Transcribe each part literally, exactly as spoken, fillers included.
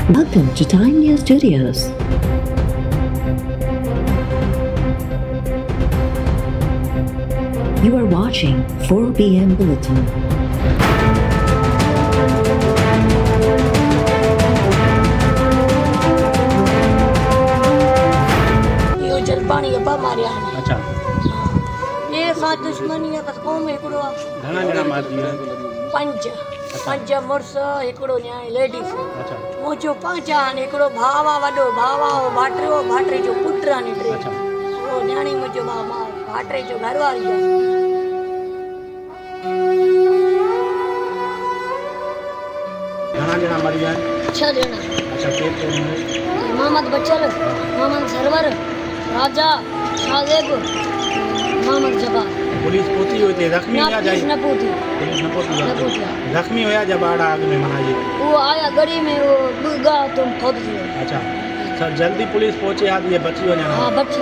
Welcome to Time News Studios. You are watching four p m Bulletin. ये जलपानी अब्बा मारिया है। अच्छा ये साथ दुश्मनी है कौम एकड़ो घना घना मार दिया पंज पंज मुर्स एकड़ो न्याय लेडीज अच्छा मुझो पांच आन एकड़ो भावा वडो भावा भाटरो भाटरे जो पुत्र आने टे अच्छा वो न्याणी मुझो मामा भाटरे जो घरवाली है घना घना मर गया छह जना अच्छा के के मोहम्मद बचल मोहम्मद सरवर राजा शाहजेब मोहम्मद जब्बार पुलिस पहुंची हुई थी जख्मी हुआ जाए न पूछी पुलिस न पहुंची न पूछी जख्मी हुआ जब आड़ा आग में मना जी वो आया गड़ी में वो बुगा तुम फौत थी अच्छा सर जल्दी पुलिस पहुंची आज ये बची हो जाना हां बची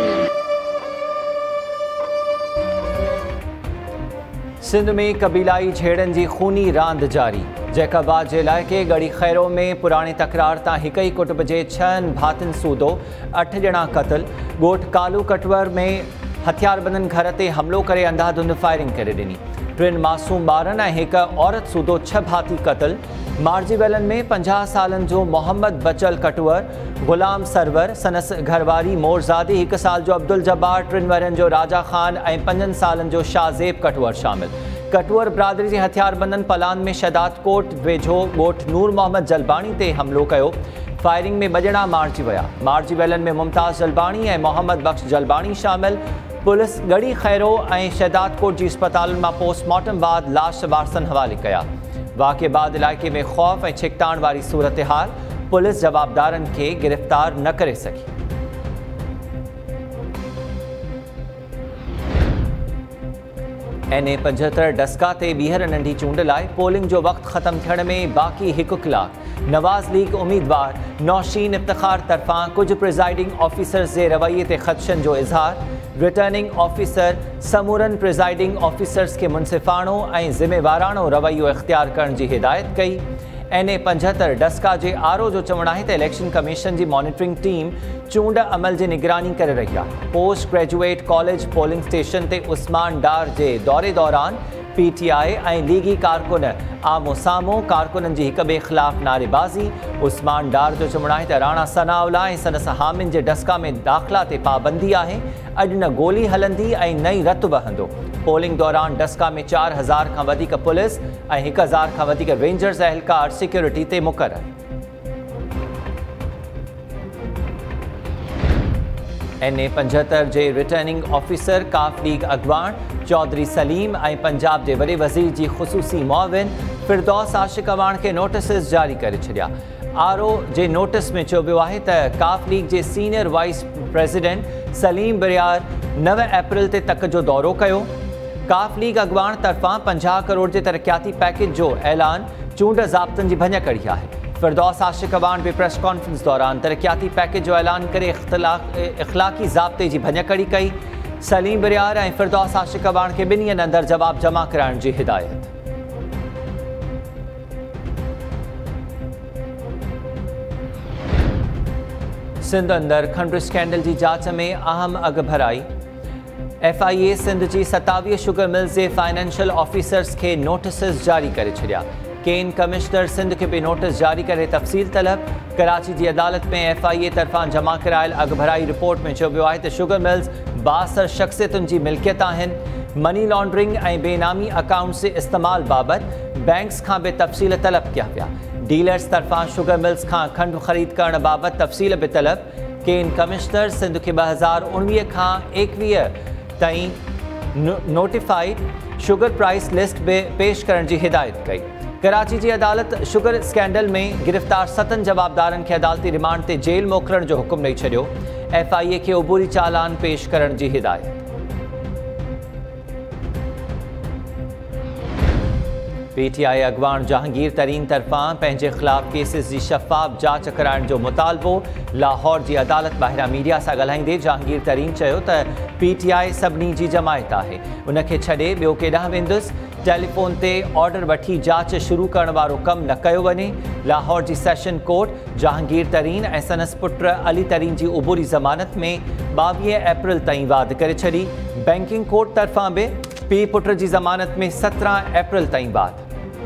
सिंध में कबीलाई छेड़न जी खूनी रांद जारी जैकाबाद जे इलाइक़े गड़ी खैरो में पुराणी तकरार तां हिक ई कुटुंब जे छहनि भातियुनि सूदो अठ ॼणा क़तल ॻोठ कालू कटवर में हथियारबंदनि घर ते हमिलो करे अंधाधुंध फायरिंग करे ॾिनी टिनि मासूम ॿारनि ऐं हिकु औरत सूदो छह भाती क़तल मार्जी वेलनि में पंजाह सालनि जो मोहम्मद बचल कटवर ग़ुलाम सरवर सनस घरवारी मोरज़ादी हिकु साल जो अब्दुल जब्बार टिनि वरनि जो राजा ख़ान ऐं पंजनि सालनि जो शाहज़ेब कटवर शामिल कटवर बिरादरी जे हथियारबंदनि पलान में शदात कोट वेझो ॻोठ नूर मोहम्मद जलबाणी ते हमिलो कयो फायरिंग में ॿ ॼणा मारिजी विया मार्जी वेलनि में मुमताज़ जलबाणी ऐं मोहम्मद बख्श जलबाणी शामिल पुलिस गड़ी खैरो ऐं शहदाद कोट जी अस्पतालुनि मां पोस्टमार्टम बाद लाश वारसनि हवाले कया वाक़े बाद इलाइक़े में ख़ौफ़ ऐं छिकताण वारी सूरत हाल पुलिस जवाबदारनि खे गिरफ़्तार न करे सघी एन ए पंजहतरि डस्का ते ॿीहर नंढी चूंड लाइ पोलिंग जो वक़्तु ख़तमु थियण में बाक़ी हिकु कलाक नवाज़ लीग उम्मीदवार नौशीन इफ्तिखार तरफ़ां कुझु प्रिज़ाइडिंग ऑफिसर्स जे रवैये ते ख़दशनि जो इज़हार रिटर्निंग ऑफिसर समूरनि प्रिज़ाइडिंग ऑफिसर्स खे मुनसिफ़ाणो ऐं ज़िम्मेवाराणो रवैयो इख़्तियार करण जी हिदायत कई एन ए पंजहतरि डस्का जे आर ओ जो चवणु आहे त इलेक्शन कमीशन जी मॉनिटरिंग टीम चूंड अमल जी निगरानी करे रही आहे post graduate college polling station ते उस्मान डार जे दौरे दौरान पी टी आई ऐं लीगी कारकुन आमो साम्हूं कारकुननि जी हिक ॿिए ख़िलाफ़ नारेबाज़ी उस्मान डार जो चवणु आहे त राणा सनाउल्ला ऐं संदसि हामिन जे डस्का में दाख़िला ते पाबंदी आहे अॼु न गोली हलंदी ऐं न ई रतु बहंदो पोलिंग दौरान डस्का में चारि हज़ार खां वधीक पुलिस ऐं हिकु हज़ार खां वधीक रेंजर्स एहलकार सिक्योरिटी ते मुक़ररु एन ए पंजहतरि जे रिटर्निंग ऑफिसर काफ लीग अॻवान चौधरी सलीम ऐं पंजाब जे वॾे वज़ीर जी ख़ुसूसी मुआविन फिरदौस आशिक़ अवान खे नोटिसिस जारी करे छॾिया आर ओ जे नोटिस में चयो वियो आहे त काफ लीग जे senior vice president Saleem Bariar नव अप्रैल ते तक जो दौरो कयो काफ लीग अॻवान तरफ़ां पंजाह करोड़ जे तरक़ियाती पैकेज जो ऐलान चूंड ज़ाब्तनि जी भञ कढ़ी आहे फिरदौस आशिक़ अवान बि प्रेस कॉन्फ्रेंस दौरान तरक़ियाती पैकेज जो ऐलान करे इख़्लाक़ी ज़ाब्ते जी भञ कढ़ी कई सलीम बरियार ऐं फिरदौस आशिक़ अवान खे ॿिन्ही हंधि अंदरि जवाब जमा कराइण जी हिदायत सिंध अंदरि खंडु स्कैंडल जी जांच में अहम अॻु भराई एफ आई ए सिंध जी सतावीह शुगर मिल्स जे फाइनेंशियल ऑफिसर्स खे नोटिसिस जारी करे छॾिया केन कमिश्नर सिंध खे बि नोटिस जारी करे तफ़सील तलब कराची जी अदालत में एफ आई ए तरफ़ां जमा करायल अॻु भराई रिपोर्ट में चयो वियो आहे त शुगर मिल्स ॿासठि शख़्सियतुनि जी मिल्कियत आहिनि मनी लॉन्ड्रिंग ऐं बेनामी अकाउंट्स जे इस्तेमालु बाबति बैंक्स खां बि तफ़सील तलब कया विया डीलर्स तरफ़ां शुगर मिल्स खां खंडु ख़रीद करण बाबति तफ़सील बि तलब केन कमिश्नर सिंध खे ॿ हज़ार उणिवीह खां एकवीह ताईं नोटिफाइड शुगर प्राइस लिस्ट बि पेश करण जी हिदायत कई कराची जी अदालत शुगर स्कैंडल में गिरफ़्तार सतनि जवाबदारनि खे अदालती रिमांड ते जेल मोकिलण जो हुकुम ॾेई छॾियो एफ आई ए खे उबूरी चालान पेश करण जी हिदायत पी टी आई अॻवान जहांगीर तरीन तरफ़ां पंहिंजे ख़िलाफ़ केसिस जी शफ़ाफ़ जांच कराइण जो मुतालबो लाहौर जी अदालत ॿाहिरां मीडिया सां ॻाल्हाईंदे जहांगीर तरीन चयो त पी टी आई सभिनी जी जमायत आहे उनखे छॾे ॿियो केॾांहुं वेंदुसि टेलीफोन ते ऑर्डर वठी जांच शुरू करण वारो कम न कयो वञे। लाहौर जी सेशन कोर्ट जहांगीर तरीन ऐं संदसि पुट अली तरीन जी उबूरी ज़मानत में ॿावीह अप्रैल ताईं वाध करे छॾी। बैंकिंग कोर्ट तरफ़ां बि पीउ पुट जी ज़मानत में सत्रहं अप्रैल ताईं वाध।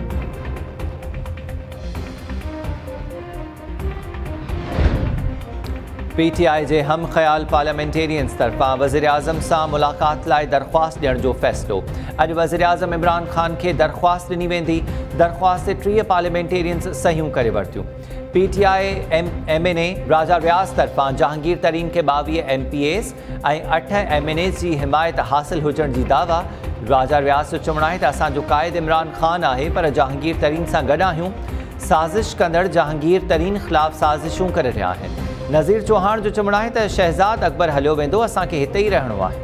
पीटीआई जे हम ख़याल पार्लियामेंटेरियंस तरफ़ां वज़ीर आज़म सां मुलाक़ात लाइ दरख़्वास्त ॾियण जो फ़ैसिलो। अॼु वज़ीर आज़म इमरान ख़ान खे दरख़्वास्त ॾिनी वेंदी। दरख़्वास्त ते टीह पार्लियामेंटेरियंस सहियूं करे वरितियूं। PTI M M N A Raja Riaz तरफ़ां जहांगीर तरीन खे ॿावीह एम पी एस ऐं अठ एम एन एस जी हिमायत हासिल हुजण जी दावा। राजा रियाज़ जो चवणु आहे त असांजो क़ाइद इमरान ख़ान आहे पर जहांगीर तरीन सां गॾु आहियूं। साज़िश कंदड़ जहांगीर तरीन ख़िलाफ़ साज़िशूं करे रहिया आहिनि। नज़ीर चौहान जो चवणु आहे त शहज़ाद अकबर हलियो वेंदो, असांखे हिते ई रहणो आहे।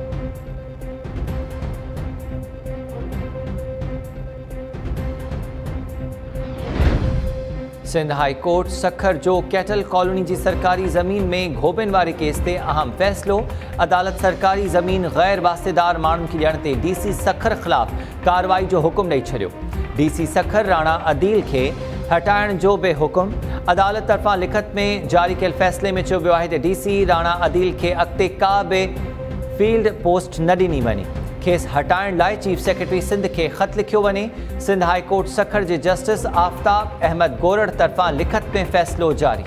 सिंध हाई कोर्ट सखर जो कैटल कॉलोनी जी सरकारी ज़मीन में घोबनि वारे केस ते अहम फ़ैसिलो। अदालत सरकारी ज़मीन गैर वास्तेदार माण्हुनि खे ॾियण ते डीसी सखर ख़िलाफ़ कार्रवाई जो हुकुम ॾेई छॾियो। डीसी सखर राणा अदील खे हटाइण जो बि हुकुम। अदालत तरफ़ां लिखत में जारी कयल फ़ैसिले में चयो वियो आहे त डीसी राणा अदील खे अॻिते का बि फील्ड पोस्ट न ॾिनी वञे। खेसि हटाइण लाइ चीफ सेक्रेटरी सिंध खे ख़त लिखियो वञे। सिंध हाई कोर्ट सखर जे जस्टिस आफ़ताब अहमद गोरड़ तरफ़ां लिखत में फ़ैसिलो जारी।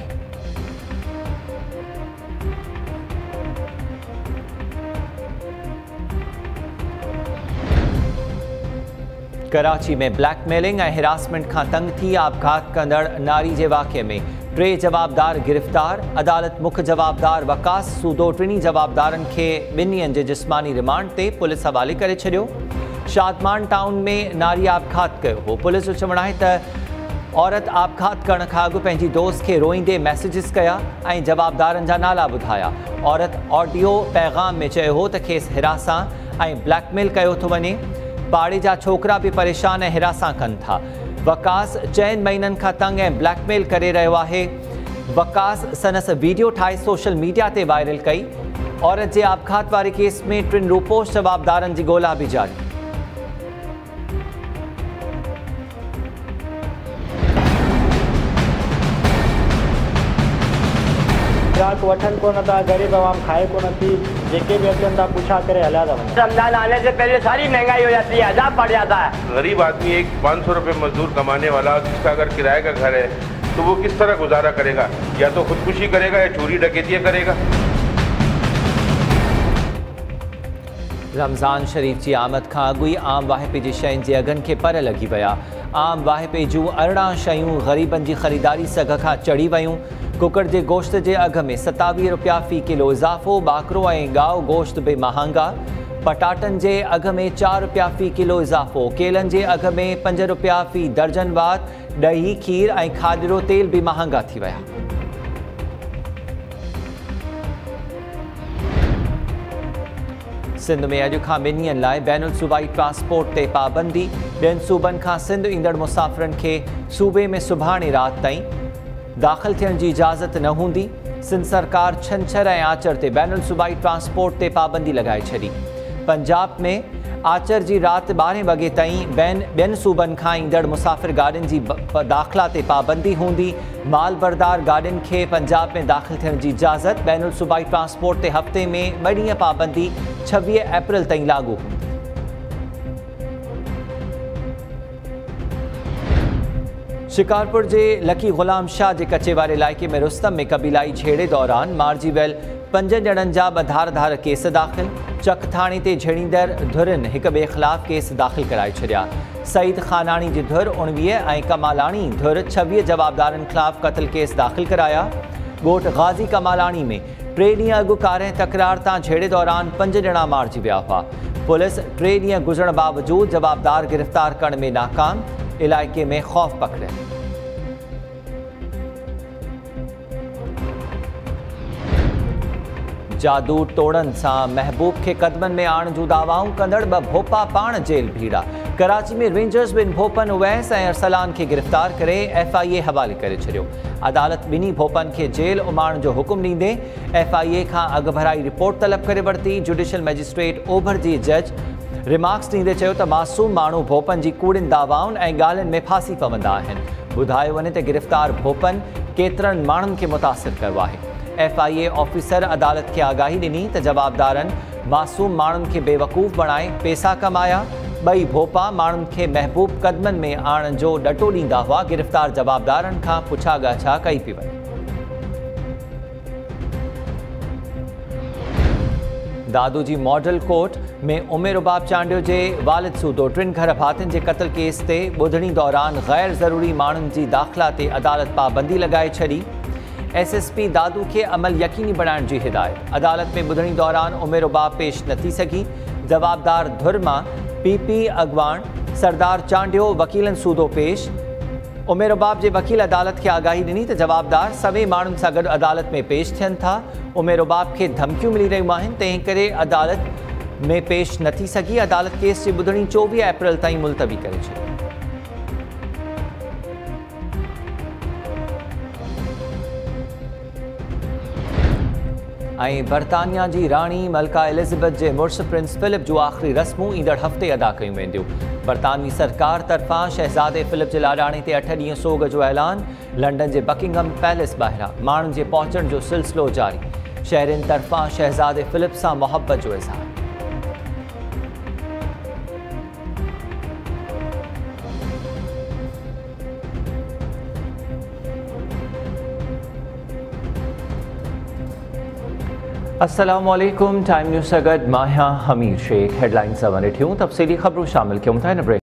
कराची में ब्लैकमेलिंग ऐं हिरासमेंट खां तंग थी आपघात कंदड़ नारी जे वाक़े में टे जवाबदार गिरफ़्तार। अदालत मुख्य जवाबदार वकास सूदो टिनी जवाबदारनि खे ॿिनि ॾींहंनि जे जिस्मानी रिमांड ते पुलिस हवाले करे छॾियो। शादमान टाउन में नारी आपघात कयो हो। पुलिस जो चवणु आहे त औरत आपघात करण खां अॻु पंहिंजी दोस्त खे रोईंदे मैसेजिस कया ऐं जवाबदारनि जा नाला ॿुधाया। औरत ऑडियो पैगाम में चयो हो त खेसि हिरासां ऐं ब्लैकमेल कयो थो वञे। पाड़े जा छोकिरा बि परेशान ऐं हिरासां कनि था। वकास चइनि महीननि खां तंग ऐं ब्लैकमेल करे रहियो आहे। वकास संदसि वीडियो ठाहे सोशल मीडिया ते वायरल कई। औरत जे आपघात वारे केस में टिनि रूपोश जवाबदारनि जी ॻोल्हा बि जारी। ग्राहक वठन को न था, गरीब आवाम खाए को न थी, जेके भी अचन था पूछा करे हलिया था वञनि। रमजान आने से पहले सारी महंगाई हो जाती है, अजाब पड़ जाता है। गरीब आदमी एक पाँच सौ रुपये मजदूर कमाने वाला जिसका अगर किराए का घर है तो वो किस तरह गुजारा करेगा? या तो खुदकुशी करेगा या चोरी डकैतियाँ करेगा। रमज़ान शरीफ़ जी आमद खां अॻु ई आम वाहिपे जी शयुनि जे अघनि खे पर लॻी विया। आम वाहिपे जूं अरिड़हं शयूं ग़रीबनि जी ख़रीदारी सघ खां चढ़ी वियूं। कुकड़ जे गोश्त जे अघ में सतावीह रुपया फ़ी किलो इज़ाफ़ो। ॿाकरो ऐं गाओ गोश्त बि महांगा। पटाटनि जे अघ में चारि रुपया फ़ी किलो इज़ाफ़ो। केलनि जे अघ में पंज रुपया फ़ी दर्जन वार। ॾही खीर ऐं खाजरो तेल बि महांगा थी विया। सिंध में अॼु खां ॿिनि ॾींहंनि लाइ बैनुल सूबाई ट्रांसपोर्ट ते पाबंदी। ॿियनि सूबनि खां सिंध ईंदड़ मुसाफ़िरनि खे सूबे में सुभाणे राति ताईं दाख़िल थियण जी इजाज़त न हूंदी। सिंध सरकार छंछर ऐं आचर ते बैनुल सूबाई ट्रांसपोर्ट ते पाबंदी लॻाए छॾी। पंजाब में आचर जी राति ॿारहें वॻे ताईं ॿियनि ॿियनि सूबनि खां ईंदड़ मुसाफ़िर गाॾियुनि जी दाख़िला ते पाबंदी हूंदी। माल बरदार गाॾियुनि खे पंजाब में दाख़िल थियण जी इजाज़त। बैनुल सूबाई ट्रांसपोर्ट ते हफ़्ते में ॿ ॾींहं पाबंदी छवीह अप्रैल ताईं लागू हूंदी। शिकारपुर जे लकी ग़ुलाम शाह जे कचे वारे इलाइक़े में रुस्तम में क़बीलाई झेड़े दौरान मारिजी वियल पंज ॼणनि जा ॿ धार धार केस दाख़िल। चक थाणे ते झेड़ींदड़ धुरनि हिक ॿिए ख़िलाफ़ केस दाख़िल कराए छॾिया। सईद खानाणी जी धुर उणिवीह ऐं कमालाणी धुर छवीह जवाबदारनि ख़िलाफ़ क़त्ल केस दाख़िल कराया। ॻोठ गाज़ी कमालाणी में टे ॾींहं अॻु कार तकरार तां झेड़े दौरान पंज ॼणा मारिजी विया हुआ। पुलिस टे ॾींहं गुज़रण बावजूदि जवाबदार गिरफ़्तार करण में नाकाम। इलाइक़े में ख़ौफ़ पकड़ियल। जादू टोड़नि सां महबूब खे क़दमनि में आणण जूं दावाऊं कंदड़ ॿ भोपा पाण जेल भीड़ा। कराची में रेंजर्स ॿिनि भोपनि उवैस ऐं अरसलान खे गिरफ़्तार करे एफ आई ए हवाले करे छॾियो। अदालत ॿिन्ही भोपनि खे जेल उमाणण जो हुकुम ॾींदे एफ आई ए खां अॻु भराई रिपोर्ट तलब करे वरिती। जुडिशल मैजिस्ट्रेट ओभर जी जज रिमार्क्स ॾींदे चयो त मासूम माण्हू भोपन जी कूड़िन दावाउनि ऐं ॻाल्हियुनि में फासी पवंदा आहिनि। ॿुधायो वञे त गिरफ़्तार भोपन केतिरनि माण्हुनि खे मुतासिर कयो आहे। एफ आई ए ऑफिसर अदालत खे आगाही ॾिनी त जवाबदारनि मासूम माण्हुनि खे बेवकूफ़ बणाए पैसा कमाया। ॿई भोपा माण्हुनि खे महबूब क़दमनि में आणण जो ॾटो ॾींदा हुआ। गिरफ़्तार जवाबदारनि खां पुछा ॻाछा कई पई वञे। दादू जी मॉडल कोर्ट में उमे रुबाब चांडियो जे वालिद सूदो टिनि घर भातियुनि जे क़त्ल केस ते ॿुधणी दौरान गैर ज़रूरी माण्हुनि जी दाख़िला ते अदालत पाबंदी लॻाए छॾी। एस एस पी दादू खे अमल यकीनी बणाइण जी हिदायत। अदालत में ॿुधणी दौरान उमे रुबाब पेश न थी सघी। जवाबदार धुर मां पी पी अॻवान सरदार चांडियो वकीलन सूदो पेश। उमे रुबाब जे वकील अदालत खे आगाही ॾिनी त जवाबदार सभई माण्हुनि सां गॾु अदालत में पेश थियनि था। उमे रुबाब खे धमकियूं मिली रहियूं आहिनि, तंहिं करे अदालत में पेश न थी सघी। अदालत केस जी ॿुधणी चोवीह अप्रैल ताईं मुलतवी करे छॾी। ऐं बर्तानिया जी राणी मलका एलिज़ाबेथ जे मुड़ुस प्रिंस फिलिप जूं आख़िरी रस्मूं ईंदड़ हफ़्ते अदा कयूं वेंदियूं। बर्तानवी सरकार तरफ़ां शहज़ादे फिलिप जे लाॾाणे ते अठ ॾींहं सोग जो ऐलान। लंडन जे बकिंगम पैलेस ॿाहिरां माण्हुनि जे पहुचण जो सिलसिलो जारी। शहरियुनि तरफ़ां शहज़ादे फिलिप सां मोहबत जो इज़हार। अस्सलामुअलैकुम। टाइम न्यूज़ सां गॾु मां आहियां हमीर शेख। हेडलाइंस सां ॾिठियूं तफ़सीली ख़बरूं शामिल कयूं था हिन ब्रेक